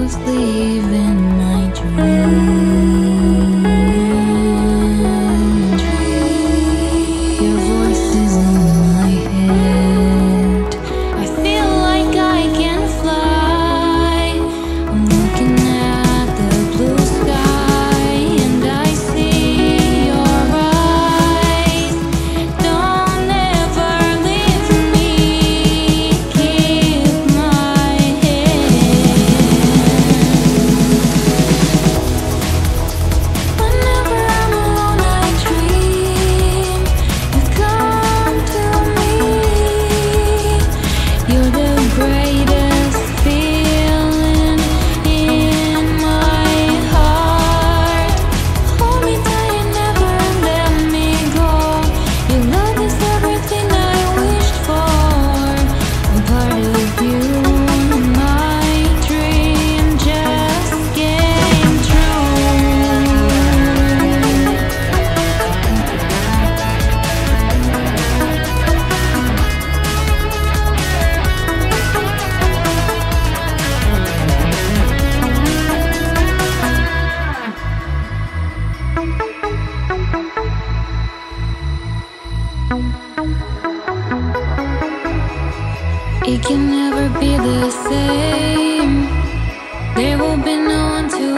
leaving my dream. Your voice is in my head. I feel like I can fly. I'm looking at the blue sky and I see your eyes. Don't ever leave me. Keep my hand. Whenever I'm alone, I dream you come to me. You're the greatest feeling in my heart. Hold me tight and never let me go. Your love is everything I wished for. I'm part of you. My dream just came true. It can never be the same. There will be no one to